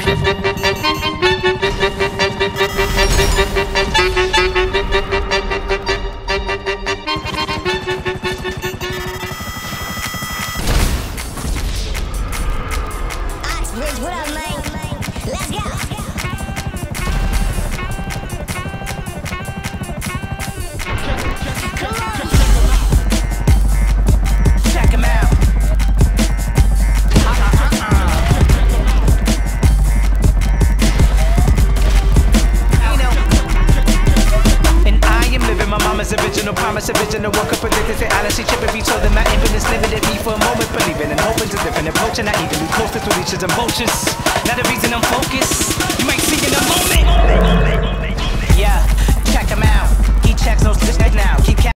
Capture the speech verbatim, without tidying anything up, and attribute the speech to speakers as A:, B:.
A: Oxbridge, what up, man? Let's go. Come on.
B: Check him out. And I am living my mama's original promise, original work of predicted say Alice, she tripping me, told them my infinite limited me for a moment, believing and hoping to different approach, and I eagerly coasted through these emotions. Now the reason I'm focused.